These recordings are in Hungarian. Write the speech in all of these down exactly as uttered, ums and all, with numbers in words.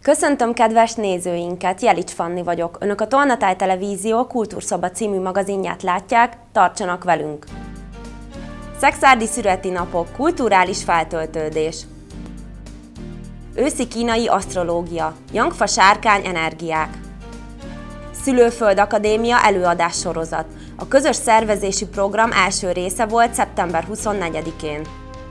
Köszöntöm kedves nézőinket, Jelics Fanni vagyok. Önök a Tolnatáj Televízió Kultúrszoba című magazinját látják, tartsanak velünk! Szekszárdi szüreti napok, kulturális feltöltődés. Őszi kínai asztrológia, Jangfa sárkány energiák. Szülőföld Akadémia előadás sorozat. A közös szervezésű program első része volt szeptember huszonnegyedikén.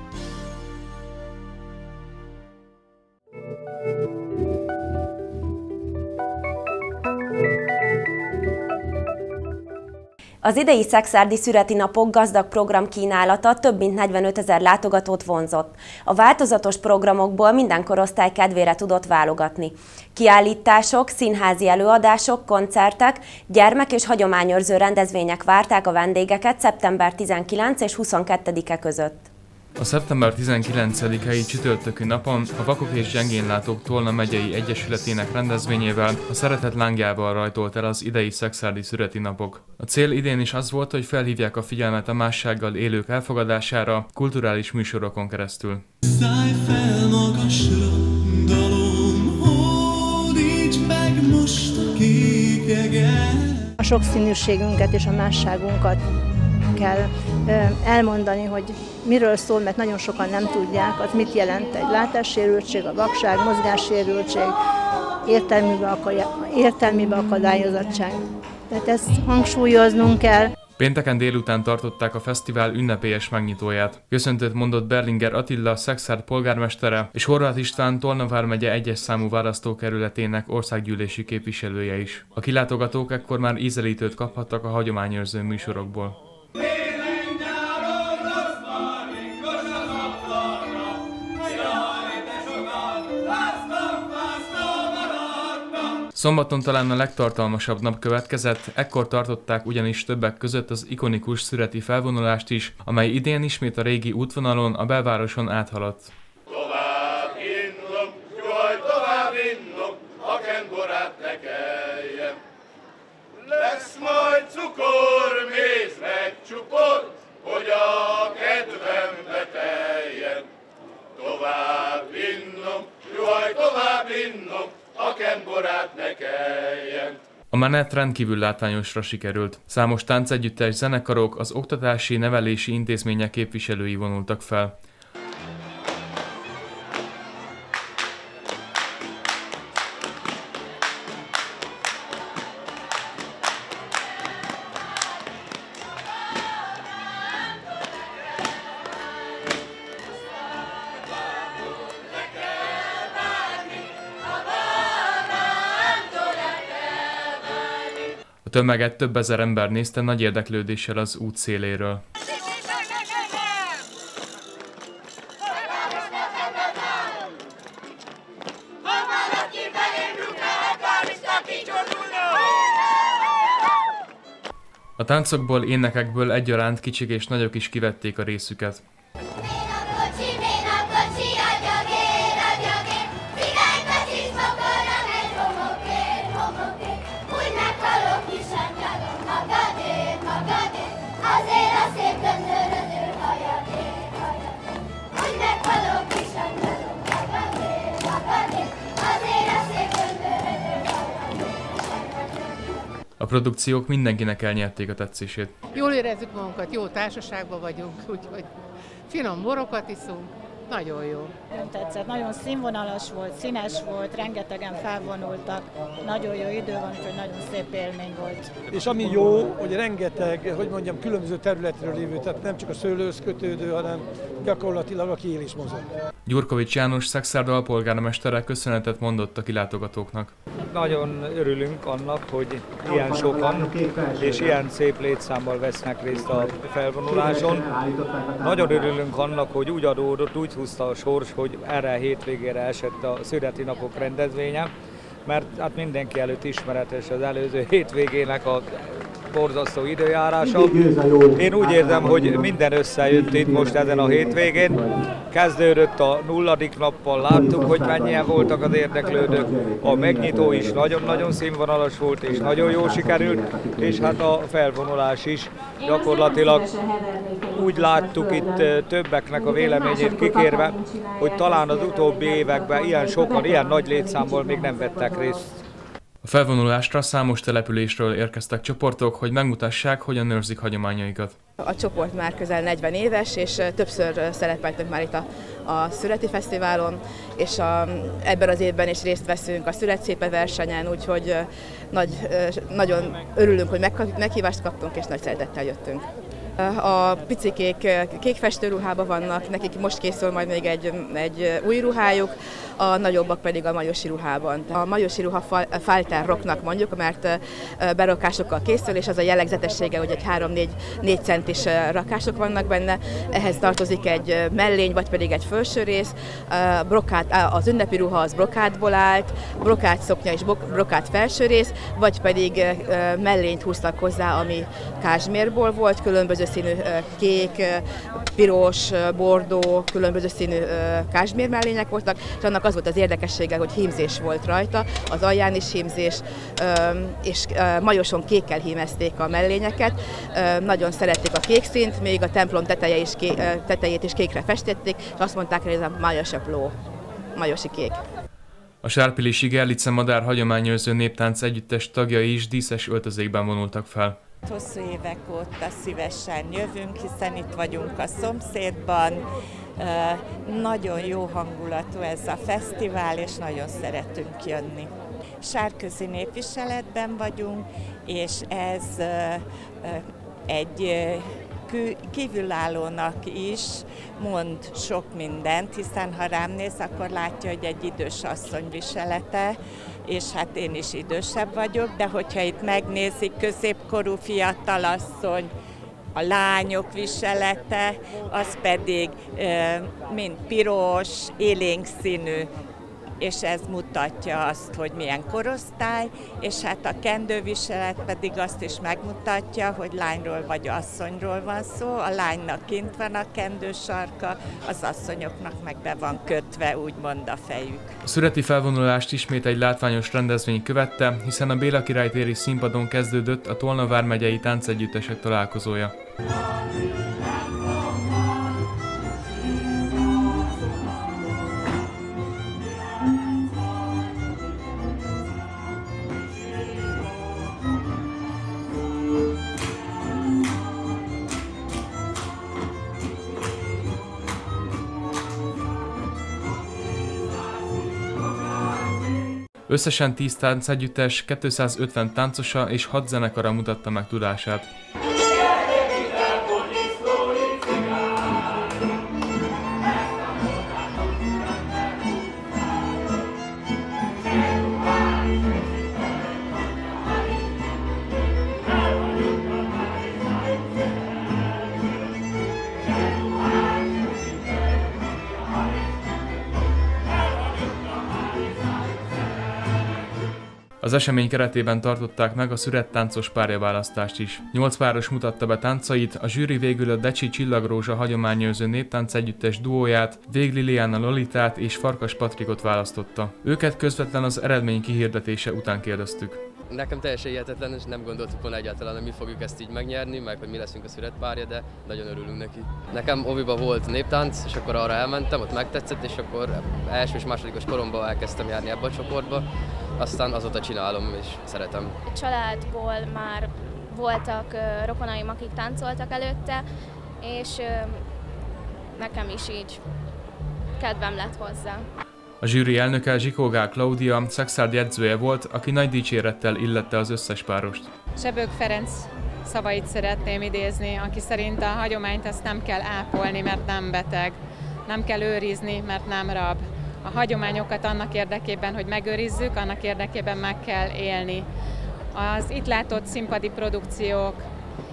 Az idei szekszárdi szüreti napok gazdag programkínálata több mint negyvenötezer látogatót vonzott. A változatos programokból minden korosztály kedvére tudott válogatni. Kiállítások, színházi előadások, koncertek, gyermek- és hagyományőrző rendezvények várták a vendégeket szeptember tizenkilencedike és huszonkettedike között. A szeptember tizenkilencedikei csütörtökű napon a Vakok és Gyengénlátók Tolna megyei egyesületének rendezvényével, a Szeretet lángjával rajtolt el az idei szekszárdi szüreti napok. A cél idén is az volt, hogy felhívják a figyelmet a mássággal élők elfogadására kulturális műsorokon keresztül. Szállj fel magasra, dalom, hódíts meg most a kék eget. A sokszínűségünket és a másságunkat kell elmondani, hogy miről szól, mert nagyon sokan nem tudják, az mit jelent egy látássérültség, a vakság, mozgássérültség, értelmibe akadályozottság. Tehát ezt hangsúlyoznunk kell. Pénteken délután tartották a fesztivál ünnepélyes megnyitóját. Köszöntőt mondott Berlinger Attila, Szekszárd polgármestere, és Horváth István Tolna vármegye egyes számú választókerületének országgyűlési képviselője is. A kilátogatók ekkor már ízelítőt kaphattak a hagyományőrző műsorokból. Szombaton talán a legtartalmasabb nap következett, ekkor tartották ugyanis többek között az ikonikus szüreti felvonulást is, amely idén ismét a régi útvonalon, a belvároson áthaladt. Tovább innok, jaj, tovább innok, a kenborát ne kelljen. Lesz majd cukor, méz meg csupor, hogy a kedvembe teljen. Tovább innok, jaj, tovább innok, a kenborát ne kelljen. A menet rendkívül látványosra sikerült. Számos táncegyüttes, zenekarok, az oktatási, nevelési intézmények képviselői vonultak fel. A tömeget több ezer ember nézte nagy érdeklődéssel az út széléről. A táncokból, énekekből egyaránt kicsik és nagyok is kivették a részüket. A produkciók mindenkinek elnyerték a tetszését. Jól érezzük magunkat, jó társaságban vagyunk, úgyhogy finom borokat iszunk, nagyon jó. Nagyon tetszett, nagyon színvonalas volt, színes volt, rengetegen felvonultak, nagyon jó idő van, úgyhogy nagyon szép élmény volt. És ami jó, hogy rengeteg, hogy mondjam, különböző területről lévő, tehát nem csak a szőlőhöz kötődő, hanem gyakorlatilag aki él is mozog. Gyurkovics János Szekszárd alpolgármestere köszönetet mondott a kilátogatóknak. Nagyon örülünk annak, hogy ilyen sokan és ilyen szép létszámmal vesznek részt a felvonuláson. Nagyon örülünk annak, hogy úgy adódott, úgy húzta a sors, hogy erre a hétvégére esett a szüreti napok rendezvénye, mert hát mindenki előtt ismeretes az előző hétvégének a borzasztó időjárása. Én úgy érzem, hogy minden összejött itt most ezen a hétvégén. Kezdődött a nulladik nappal, láttuk, hogy mennyien voltak az érdeklődők. A megnyitó is nagyon-nagyon színvonalas volt, és nagyon jól sikerült, és hát a felvonulás is gyakorlatilag úgy láttuk itt többeknek a véleményét kikérve, hogy talán az utóbbi években ilyen sokan, ilyen nagy létszámból még nem vettek részt. A felvonulásra számos településről érkeztek csoportok, hogy megmutassák, hogyan őrzik hagyományaikat. A csoport már közel negyven éves, és többször szerepeltünk már itt a, a Szüreti Fesztiválon, és a, ebben az évben is részt veszünk a Szüretszépe versenyen, úgyhogy nagy, nagyon örülünk, hogy meghívást kaptunk, és nagy szeretettel jöttünk. A picikék kék festőruhában vannak, nekik most készül majd még egy, egy új ruhájuk, a nagyobbak pedig a majosi ruhában. A majosi ruha Falter rocknak mondjuk, mert berakásokkal készül, és az a jellegzetessége, hogy egy három-négy centis rakások vannak benne. Ehhez tartozik egy mellény, vagy pedig egy felső rész. Brokát, az ünnepi ruha az brokátból állt, brokát szoknya és brokát felső rész, vagy pedig mellényt húztak hozzá, ami kázsmérból volt, különböző színű kék, piros, bordó, különböző színű kázsmér mellények voltak, és annak az volt az érdekessége, hogy hímzés volt rajta, az alján is hímzés, és majoson kékkel hímezték a mellényeket. Nagyon szerették a kék színt, még a templom teteje is ké, tetejét is kékre festették, és azt mondták, hogy ez a majosapló, majosi kék. A Sárpilisi Gerlice Madár hagyományőrző néptánc együttes tagjai is díszes öltözékben vonultak fel. Hosszú évek óta szívesen jövünk, hiszen itt vagyunk a szomszédban. Nagyon jó hangulatú ez a fesztivál, és nagyon szeretünk jönni. Sárközi népviseletben vagyunk, és ez egy kívülállónak is mond sok mindent, hiszen ha rám néz, akkor látja, hogy egy idős asszony viselete, és hát én is idősebb vagyok, de hogyha itt megnézik, középkorú fiatalasszony, a lányok viselete, az pedig mind piros, élénk színű, és ez mutatja azt, hogy milyen korosztály, és hát a kendőviselet pedig azt is megmutatja, hogy lányról vagy asszonyról van szó. A lánynak kint van a kendősarka, az asszonyoknak meg be van kötve, úgymond a fejük. A szüreti felvonulást ismét egy látványos rendezvény követte, hiszen a Béla Király téri színpadon kezdődött a Tolna vármegyei táncegyüttesek találkozója. Összesen tíz táncegyüttes, kétszázötven táncosa és hat zenekara mutatta meg tudását. Az esemény keretében tartották meg a szürettáncos párjaválasztást is. Nyolc páros mutatta be táncait, a zsűri végül a Decsi Csillagrózsa hagyományőrző néptánc együttes duóját, Vég Liliana Lolitát és Farkas Patrikot választotta. Őket közvetlen az eredmény kihirdetése után kérdeztük. Nekem teljesen hihetetlen, és nem gondoltuk volna egyáltalán, hogy mi fogjuk ezt így megnyerni, meg hogy mi leszünk a szüretpárja, de nagyon örülünk neki. Nekem oviban volt néptánc, és akkor arra elmentem, ott megtetszett, és akkor első és másodikos koromban elkezdtem járni ebbe a csoportba. Aztán azóta csinálom, és szeretem. A családból már voltak uh, rokonaim, akik táncoltak előtte, és uh, nekem is így kedvem lett hozzá. A zsűri elnöke Zsikógál Klaudia Szexárd edzője volt, aki nagy dicsérettel illette az összes párost. Sebők Ferenc szavait szeretném idézni, aki szerint a hagyományt azt nem kell ápolni, mert nem beteg, nem kell őrizni, mert nem rab. A hagyományokat annak érdekében, hogy megőrizzük, annak érdekében meg kell élni. Az itt látott színpadi produkciók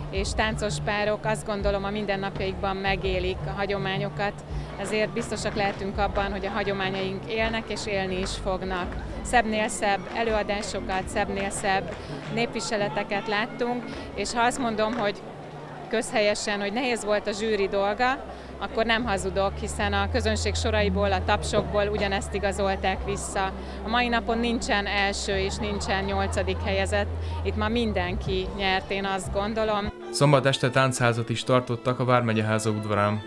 és táncos párok azt gondolom a mindennapjaikban megélik a hagyományokat, ezért biztosak lehetünk abban, hogy a hagyományaink élnek és élni is fognak. Szebbnél szebb előadásokat, szebbnél szebb népviseleteket láttunk, és ha azt mondom, hogy közhelyesen, hogy nehéz volt a zsűri dolga, akkor nem hazudok, hiszen a közönség soraiból, a tapsokból ugyanezt igazolták vissza. A mai napon nincsen első és nincsen nyolcadik helyezett, itt ma mindenki nyert, én azt gondolom. Szombat este táncházat is tartottak a Vármegyeháza udvarán.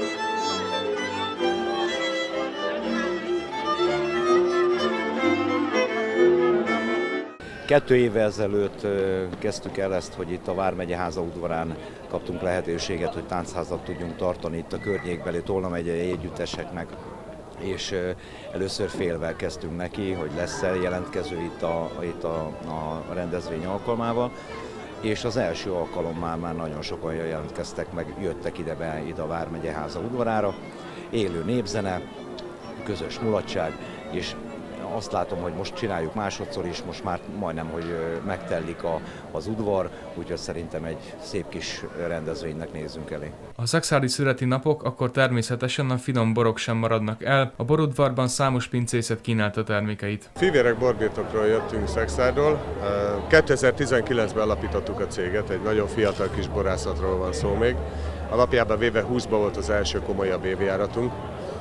Kettő évvel ezelőtt kezdtük el ezt, hogy itt a Vármegyeháza udvarán kaptunk lehetőséget, hogy táncházat tudjunk tartani itt a környékbeli Tolna megyei együtteseknek, és először félvel kezdtünk neki, hogy lesz-e jelentkező itt a, itt a, a rendezvény alkalmával, és az első alkalommal már nagyon sokan jelentkeztek, meg jöttek ide be ide a Vármegyeháza udvarára. Élő népzene, közös mulatság, és azt látom, hogy most csináljuk másodszor is, most már majdnem, hogy megtellik a, az udvar, úgyhogy szerintem egy szép kis rendezvénynek nézzünk elé. Ha szekszárdi szüreti napok, akkor természetesen a finom borok sem maradnak el. A borudvarban számos pincészet kínálta termékeit. Fivérek borbirtokról jöttünk Szekszárdról. kétezer-tizenkilencben alapítottuk a céget, egy nagyon fiatal kis borászatról van szó még. Alapjában véve húszban volt az első komolyabb évjáratunk,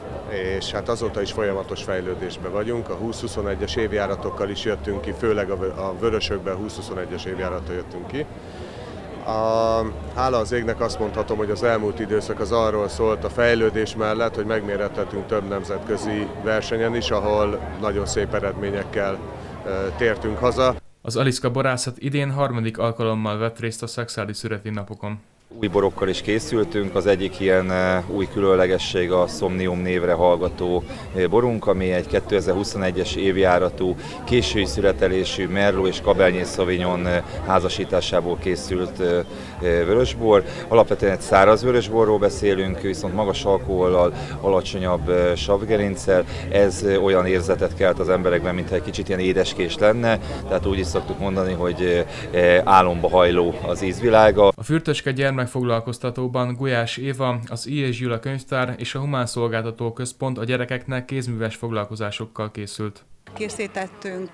és hát azóta is folyamatos fejlődésben vagyunk. A húsz-huszonegyes évjáratokkal is jöttünk ki, főleg a vörösökben húsz-huszonegyes évjárattal jöttünk ki. A, hála az égnek azt mondhatom, hogy az elmúlt időszak az arról szólt a fejlődés mellett, hogy megmérethetünk több nemzetközi versenyen is, ahol nagyon szép eredményekkel e, tértünk haza. Az Aliszka borászat idén harmadik alkalommal vett részt a szekszárdi szüreti napokon. Új borokkal is készültünk, az egyik ilyen új különlegesség a Somnium névre hallgató borunk, ami egy kétezer-huszonegyes évjáratú, késői születelésű Merlot és Cabernet Sauvignon házasításából készült vörösbor. Alapvetően egy száraz vörösborról beszélünk, viszont magas alkohollal, alacsonyabb savgerinccel. Ez olyan érzetet kelt az emberekben, mintha egy kicsit ilyen édeskés lenne, tehát úgy is szoktuk mondani, hogy álomba hajló az ízvilága. A Fürtöcske gyermekfoglalkoztatóban Gulyás Éva, az I. és Gyula könyvtár és a Humán Szolgáltató Központ a gyerekeknek kézműves foglalkozásokkal készült. Készítettünk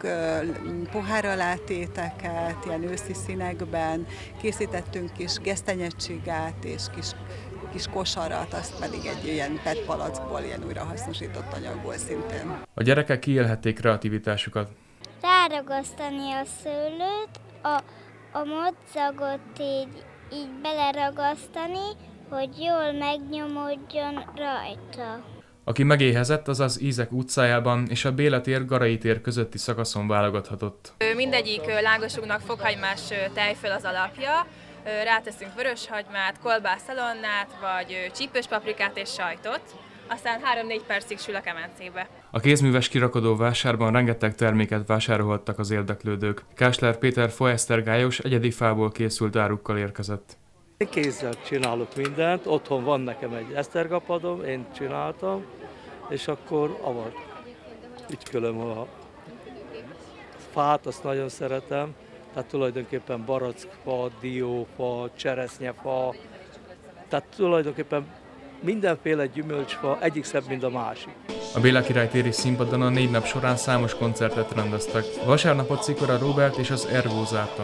poháralátéteket, ilyen őszi színekben, készítettünk kis gesztenyecsigát és kis, kis kosarat, azt pedig egy ilyen pet palackból, ilyen újrahasznosított anyagból szintén. A gyerekek kiélhették kreativitásukat. Ráragasztani a szőlőt, a, a modzagot így, így beleragasztani, hogy jól megnyomódjon rajta. Aki megéhezett, az az Ízek utcájában és a Béla tér Garai tér közötti szakaszon válogathatott. Mindegyik lágosunknak fokhagymás tejföl az alapja, ráteszünk vöröshagymát, kolbászalonnát, vagy csípős paprikát és sajtot, aztán három-négy percig sül a kemencébe. A kézműves kirakodó vásárban rengeteg terméket vásárolhattak az érdeklődők. Kásler Péter foesztergályos egyedi fából készült árukkal érkezett. Én kézzel csinálok mindent, otthon van nekem egy esztergapadom, én csináltam, és akkor avat ügykölöm a fát, azt nagyon szeretem, tehát tulajdonképpen barackfa, diófa, cseresznyefa, tehát tulajdonképpen mindenféle gyümölcsfa, egyik szebb, mint a másik. A Béla Király téri színpadon a négy nap során számos koncertet rendeztek. Vasárnapot Szikora Róbert és az Ervó zárta.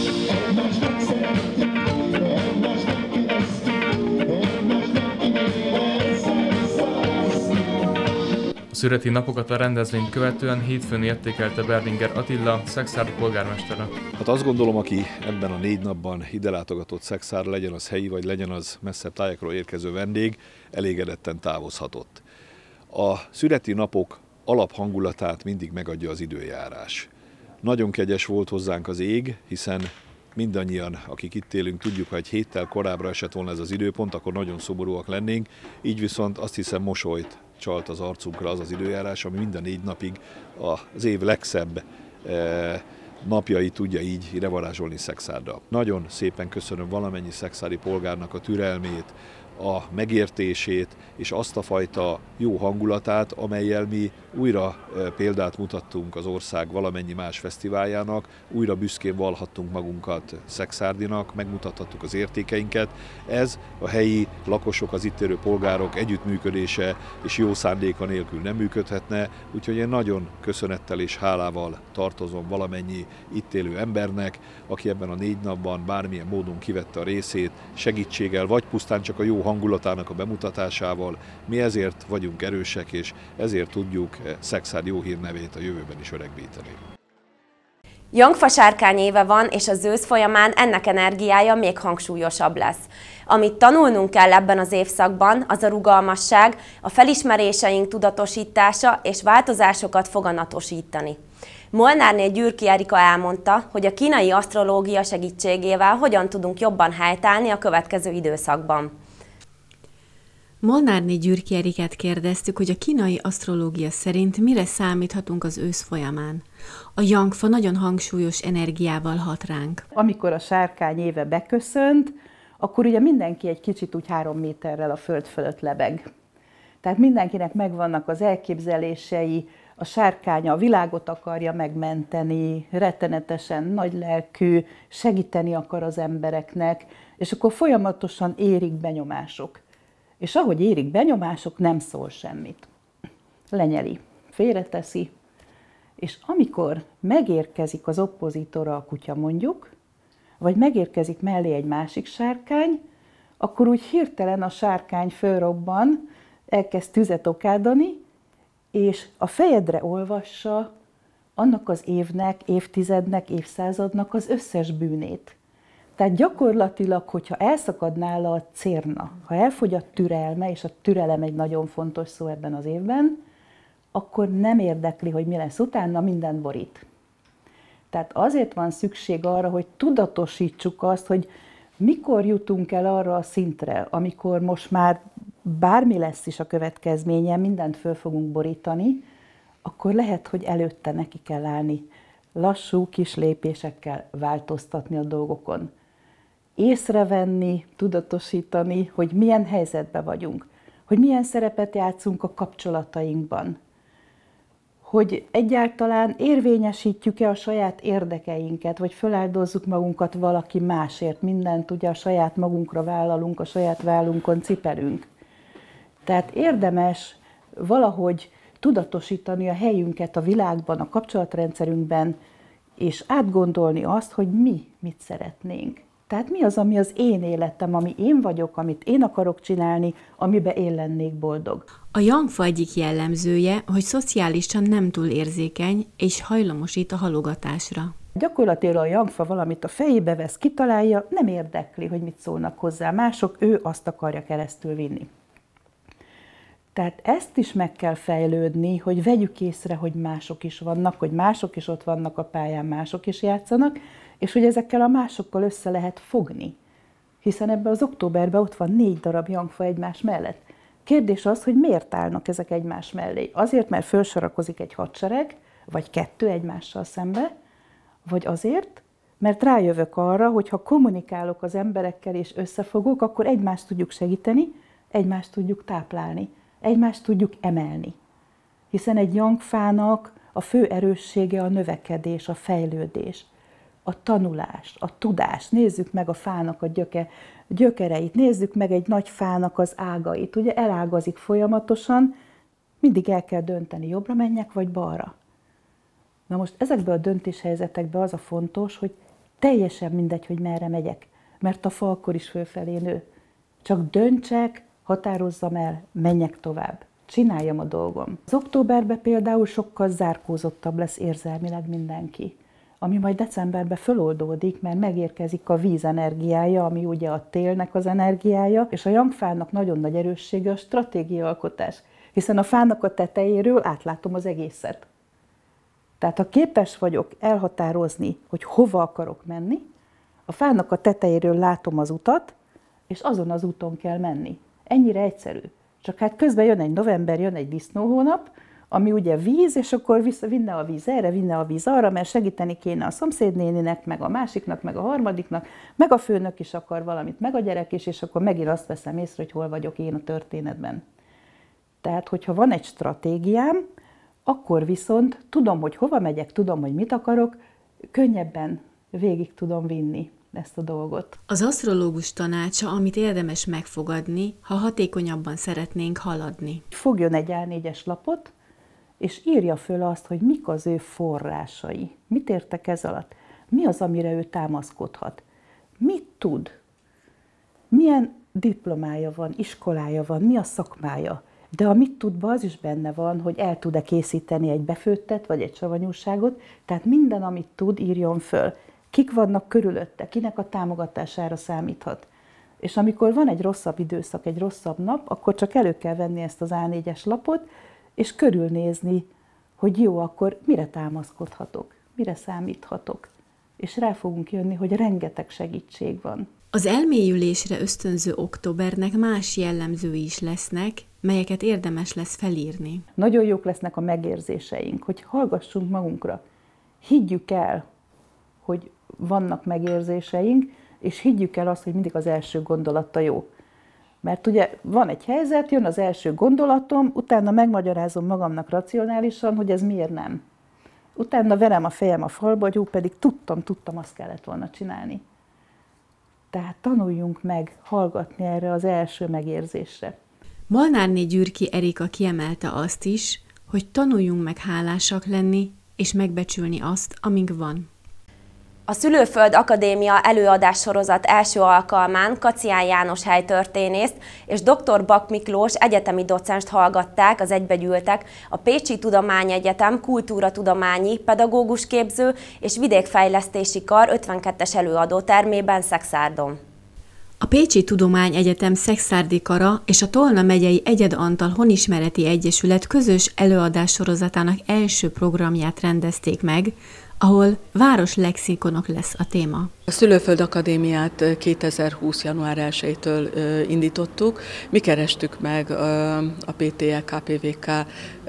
A szüreti napokat a rendezvényt követően hétfőn értékelte Berlinger Attila, Szekszárd polgármestere. Hát azt gondolom, aki ebben a négy napban ide látogatott Szekszárdra, legyen az helyi, vagy legyen az messzebb tájakról érkező vendég, elégedetten távozhatott. A szüreti napok alaphangulatát mindig megadja az időjárás. Nagyon kegyes volt hozzánk az ég, hiszen mindannyian, akik itt élünk, tudjuk, ha egy héttel korábbra esett volna ez az időpont, akkor nagyon szomorúak lennénk, így viszont azt hiszem mosolyt csalt az arcunkra az az időjárás, ami minden négy napig az év legszebb napjai tudja így ide varázsolni Szekszárdra. Nagyon szépen köszönöm valamennyi szekszárdi polgárnak a türelmét, a megértését és azt a fajta jó hangulatát, amellyel mi újra példát mutattunk az ország valamennyi más fesztiváljának, újra büszkén vallhattunk magunkat Szekszárdinak, megmutathattuk az értékeinket. Ez a helyi lakosok, az itt élő polgárok együttműködése és jó szándéka nélkül nem működhetne, úgyhogy én nagyon köszönettel és hálával tartozom valamennyi itt élő embernek, aki ebben a négy napban bármilyen módon kivette a részét, segítséggel vagy pusztán csak a jó hangulatának a bemutatásával. Mi ezért vagyunk erősek, és ezért tudjuk Szekszárd jó hírnevét a jövőben is öregbíteni. Jangfa sárkány éve van, és az ősz folyamán ennek energiája még hangsúlyosabb lesz. Amit tanulnunk kell ebben az évszakban, az a rugalmasság, a felismeréseink tudatosítása és változásokat foganatosítani. Molnárné Gyürki Erika elmondta, hogy a kínai asztrológia segítségével hogyan tudunk jobban helytállni a következő időszakban. Molnárné Gyürki Erikát kérdeztük, hogy a kínai asztrológia szerint mire számíthatunk az ősz folyamán. A Jangfa nagyon hangsúlyos energiával hat ránk. Amikor a sárkány éve beköszönt, akkor ugye mindenki egy kicsit úgy három méterrel a föld fölött lebeg. Tehát mindenkinek megvannak az elképzelései, a sárkánya a világot akarja megmenteni, rettenetesen nagylelkű, segíteni akar az embereknek, és akkor folyamatosan érik benyomások. És ahogy érik benyomások, nem szól semmit. Lenyeli, félreteszi, és amikor megérkezik az oppozitora, a kutya mondjuk, vagy megérkezik mellé egy másik sárkány, akkor úgy hirtelen a sárkány fölrobban, elkezd tüzet okádani, és a fejedre olvassa annak az évnek, évtizednek, évszázadnak az összes bűnét. Tehát gyakorlatilag, hogyha elszakad nála a cérna, ha elfogy a türelme, és a türelem egy nagyon fontos szó ebben az évben, akkor nem érdekli, hogy mi lesz utána, mindent borít. Tehát azért van szükség arra, hogy tudatosítsuk azt, hogy mikor jutunk el arra a szintre, amikor most már bármi lesz is a következménye, mindent föl fogunk borítani, akkor lehet, hogy előtte neki kell állni. Lassú, kis lépésekkel változtatni a dolgokon. Észrevenni, tudatosítani, hogy milyen helyzetben vagyunk, hogy milyen szerepet játszunk a kapcsolatainkban, hogy egyáltalán érvényesítjük-e a saját érdekeinket, vagy föláldozzuk magunkat valaki másért, mindent ugye a saját magunkra vállalunk, a saját vállunkon cipelünk. Tehát érdemes valahogy tudatosítani a helyünket a világban, a kapcsolatrendszerünkben, és átgondolni azt, hogy mi mit szeretnénk. Tehát mi az, ami az én életem, ami én vagyok, amit én akarok csinálni, amiben én lennék boldog. A Jangfa egyik jellemzője, hogy szociálisan nem túl érzékeny, és hajlamosít a halogatásra. Gyakorlatilag a Jangfa valamit a fejébe vesz, kitalálja, nem érdekli, hogy mit szólnak hozzá mások, ő azt akarja keresztül vinni. Tehát ezt is meg kell fejlődni, hogy vegyük észre, hogy mások is vannak, hogy mások is ott vannak a pályán, mások is játszanak, és hogy ezekkel a másokkal össze lehet fogni. Hiszen ebben az októberben ott van négy darab Jangfa egymás mellett. Kérdés az, hogy miért állnak ezek egymás mellé? Azért, mert fölsorakozik egy hadsereg, vagy kettő egymással szembe, vagy azért, mert rájövök arra, hogy ha kommunikálok az emberekkel és összefogok, akkor egymást tudjuk segíteni, egymást tudjuk táplálni, egymást tudjuk emelni. Hiszen egy Jangfának a fő erőssége a növekedés, a fejlődés, a tanulás, a tudás. Nézzük meg a fának a gyöke, gyökereit, nézzük meg egy nagy fának az ágait. Ugye elágazik folyamatosan, mindig el kell dönteni, jobbra menjek vagy balra. Na most ezekben a döntéshelyzetekben az a fontos, hogy teljesen mindegy, hogy merre megyek, mert a fa akkor is fölfelé nő. Csak döntsek, határozzam el, menjek tovább. Csináljam a dolgom. Az októberben például sokkal zárkózottabb lesz érzelmileg mindenki, ami majd decemberben föloldódik, mert megérkezik a víz energiája, ami ugye a télnek az energiája, és a Jangfának nagyon nagy erőssége a stratégiaalkotás, hiszen a fának a tetejéről átlátom az egészet. Tehát ha képes vagyok elhatározni, hogy hova akarok menni, a fának a tetejéről látom az utat, és azon az úton kell menni. Ennyire egyszerű. Csak hát közben jön egy november, jön egy disznóhónap, ami ugye víz, és akkor vissza, vinne a víz erre, vinne a víz arra, mert segíteni kéne a szomszédnéninek, meg a másiknak, meg a harmadiknak, meg a főnök is akar valamit, meg a gyerek is, és akkor megint azt veszem észre, hogy hol vagyok én a történetben. Tehát, hogyha van egy stratégiám, akkor viszont tudom, hogy hova megyek, tudom, hogy mit akarok, könnyebben végig tudom vinni ezt a dolgot. Az asztrológus tanácsa, amit érdemes megfogadni, ha hatékonyabban szeretnénk haladni. Fogjon egy á négyes lapot, és írja föl azt, hogy mik az ő forrásai. Mit értek ez alatt? Mi az, amire ő támaszkodhat? Mit tud? Milyen diplomája van, iskolája van, mi a szakmája? De a mit tudba az is benne van, hogy el tud-e készíteni egy befőttet, vagy egy savanyúságot, tehát minden, amit tud, írjon föl. Kik vannak körülötte, kinek a támogatására számíthat. És amikor van egy rosszabb időszak, egy rosszabb nap, akkor csak elő kell venni ezt az á négyes lapot, és körülnézni, hogy jó, akkor mire támaszkodhatok, mire számíthatok. És rá fogunk jönni, hogy rengeteg segítség van. Az elmélyülésre ösztönző októbernek más jellemzői is lesznek, melyeket érdemes lesz felírni. Nagyon jók lesznek a megérzéseink, hogy hallgassunk magunkra. Higgyük el, hogy vannak megérzéseink, és higgyük el azt, hogy mindig az első gondolata jó. Mert ugye van egy helyzet, jön az első gondolatom, utána megmagyarázom magamnak racionálisan, hogy ez miért nem. Utána verem a fejem a falba, hogy jó, pedig tudtam, tudtam, azt kellett volna csinálni. Tehát tanuljunk meg hallgatni erre az első megérzésre. Molnárné Gyürki Erika kiemelte azt is, hogy tanuljunk meg hálásak lenni, és megbecsülni azt, amink van. A Szülőföld Akadémia előadássorozat első alkalmán Kacián János helytörténészt és dr. Bak Miklós egyetemi docenst hallgatták az egybegyűltek a Pécsi Tudományegyetem kultúratudományi, pedagógusképző és vidékfejlesztési kar ötvenkettes előadótermében Szexárdon. A Pécsi Tudományegyetem Szekszárdi Kara és a Tolna megyei Egyed Antal Honismereti Egyesület közös előadássorozatának első programját rendezték meg, ahol városlexikonok lesz a téma. A Szülőföld Akadémiát kétezer-húsz. január elsejétől indítottuk. Mi kerestük meg a pé té e ká pé vé ká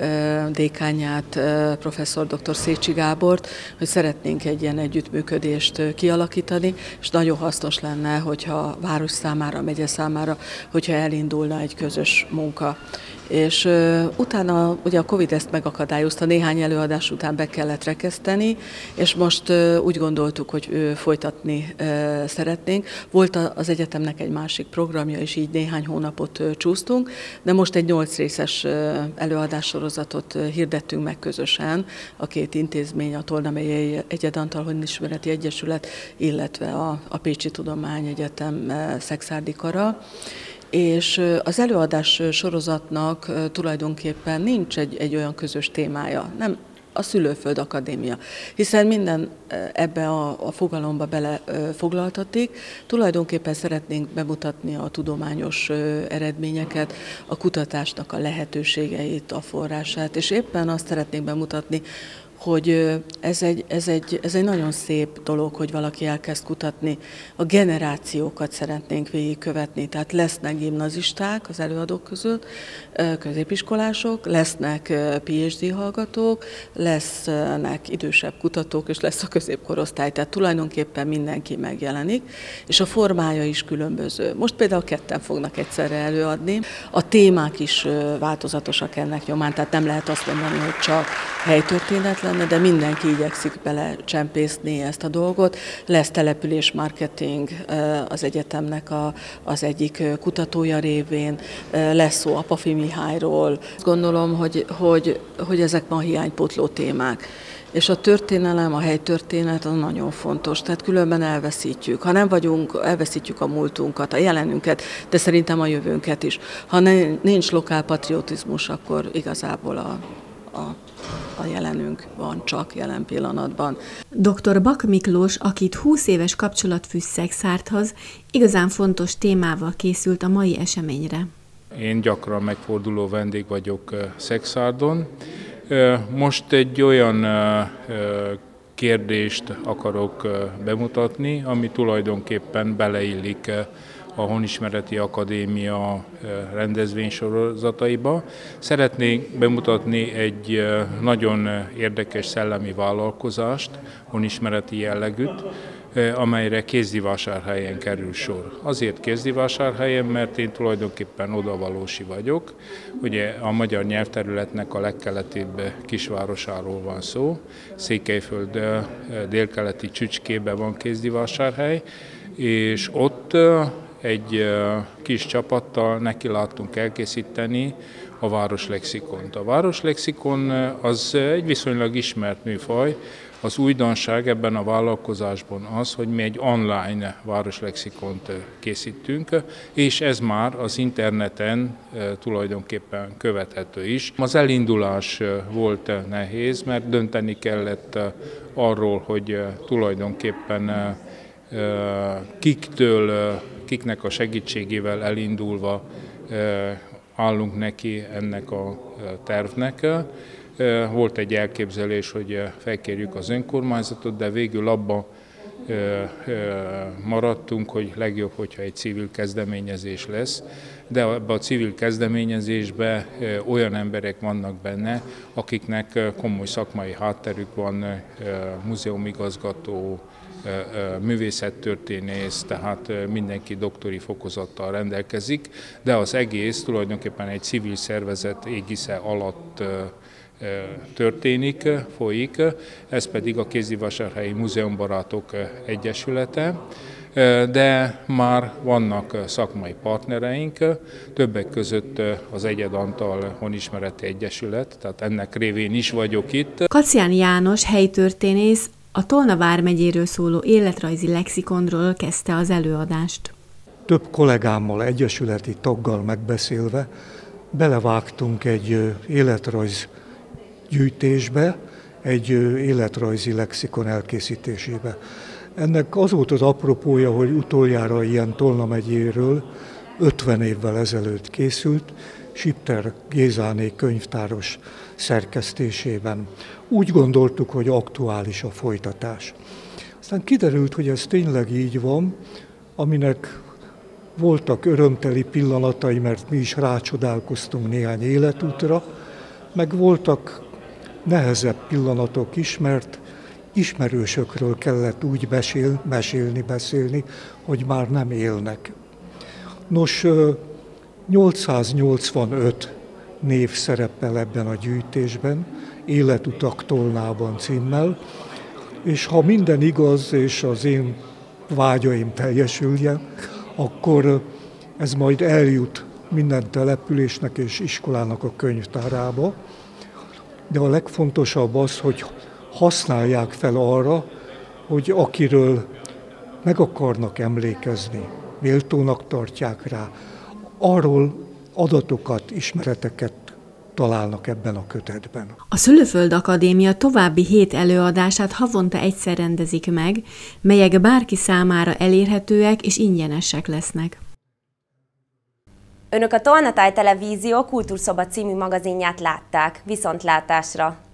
dékányát, professzor dr. Szécsi Gábort, hogy szeretnénk egy ilyen együttműködést kialakítani, és nagyon hasznos lenne, hogyha a város számára, megye számára, hogyha elindulna egy közös munka. És uh, utána ugye a Covid ezt megakadályozta, néhány előadás után be kellett rekeszteni, és most uh, úgy gondoltuk, hogy uh, folytatni uh, szeretnénk. Volt a, az egyetemnek egy másik programja, és így néhány hónapot uh, csúsztunk, de most egy nyolc részes uh, előadássorozatot uh, hirdettünk meg közösen, a két intézmény, a Tolna megyei Egyed Antal Honismereti Egyesület, illetve a, a Pécsi Tudományegyetem uh, Szekszárdi Kara. És az előadás sorozatnak tulajdonképpen nincs egy, egy olyan közös témája, nem a Szülőföld Akadémia, hiszen minden ebbe a, a fogalomba belefoglaltatik. Tulajdonképpen szeretnénk bemutatni a tudományos eredményeket, a kutatásnak a lehetőségeit, a forrását, és éppen azt szeretnénk bemutatni, hogy ez egy, ez, egy, ez egy nagyon szép dolog, hogy valaki elkezd kutatni. A generációkat szeretnénk végigkövetni, tehát lesznek gimnazisták az előadók között, középiskolások, lesznek pé há dé hallgatók, lesznek idősebb kutatók, és lesz a középkorosztály, tehát tulajdonképpen mindenki megjelenik, és a formája is különböző. Most például ketten fognak egyszerre előadni. A témák is változatosak ennek nyomán, tehát nem lehet azt mondani, hogy csak helytörténet lenne, de mindenki igyekszik bele csempészni ezt a dolgot. Lesz településmarketing az egyetemnek a, az egyik kutatója révén, lesz szó Apafi Mihályról. Gondolom, hogy, hogy, hogy ezek ma hiánypótló témák. És a történelem, a helytörténet az nagyon fontos, tehát különben elveszítjük. Ha nem vagyunk, elveszítjük a múltunkat, a jelenünket, de szerintem a jövőnket is. Ha nincs lokálpatriotizmus, akkor igazából a, a a jelenünk van csak jelen pillanatban. doktor Bak Miklós, akit húsz éves kapcsolat fűz Szekszárdhoz, igazán fontos témával készült a mai eseményre. Én gyakran megforduló vendég vagyok Szekszárdon. Most egy olyan kérdést akarok bemutatni, ami tulajdonképpen beleillik a Honismereti Akadémia rendezvénysorozataiba. Szeretnék bemutatni egy nagyon érdekes szellemi vállalkozást, honismereti jellegűt, amelyre Kézdivásárhelyen kerül sor. Azért Kézdivásárhelyen, mert én tulajdonképpen odavalósi vagyok. Ugye a magyar nyelvterületnek a legkeletibb kisvárosáról van szó. Székelyföld délkeleti csücskében van Kézdivásárhely, és ott egy kis csapattal neki láttunk elkészíteni a városlexikont. A városlexikon az egy viszonylag ismert műfaj. Az újdonság ebben a vállalkozásban az, hogy mi egy online városlexikont készítünk, és ez már az interneten tulajdonképpen követhető is. Az elindulás volt nehéz, mert dönteni kellett arról, hogy tulajdonképpen kiktől, kiknek a segítségével elindulva állunk neki ennek a tervnek. Volt egy elképzelés, hogy felkérjük az önkormányzatot, de végül abba maradtunk, hogy legjobb, hogyha egy civil kezdeményezés lesz, de ebben a civil kezdeményezésben olyan emberek vannak benne, akiknek komoly szakmai hátterük van, múzeumigazgató, művészettörténész, tehát mindenki doktori fokozattal rendelkezik, de az egész tulajdonképpen egy civil szervezet égisze alatt történik, folyik, ez pedig a Kézdivásárhelyi Múzeumbarátok Egyesülete, de már vannak szakmai partnereink, többek között az Egyed Antal Honismereti Egyesület, tehát ennek révén is vagyok itt. Kacián János helytörténész a Tolna vármegyéről szóló életrajzi lexikonról kezdte az előadást. Több kollégámmal, egyesületi taggal megbeszélve belevágtunk egy életrajz gyűjtésbe, egy életrajzi lexikon elkészítésébe. Ennek az volt az apropója, hogy utoljára ilyen Tolna megyéről ötven évvel ezelőtt készült, Sipter Gézáné könyvtáros szerkesztésében. Úgy gondoltuk, hogy aktuális a folytatás. Aztán kiderült, hogy ez tényleg így van, aminek voltak örömteli pillanatai, mert mi is rácsodálkoztunk néhány életútra, meg voltak nehezebb pillanatok is, mert ismerősökről kellett úgy besél, mesélni, beszélni, hogy már nem élnek. Nos, nyolcszáznyolcvanöt név szerepel ebben a gyűjtésben, Életutak Tolnában címmel, és ha minden igaz, és az én vágyaim teljesüljen, akkor ez majd eljut minden településnek és iskolának a könyvtárába, de a legfontosabb az, hogy használják fel arra, hogy akiről meg akarnak emlékezni, méltónak tartják rá, arról adatokat, ismereteket találnak ebben a kötetben. A Szülőföld Akadémia további hét előadását havonta egyszer rendezik meg, melyek bárki számára elérhetőek és ingyenesek lesznek. Önök a Tolna Táj Televízió Kultúrszoba című magazinját látták. Viszontlátásra!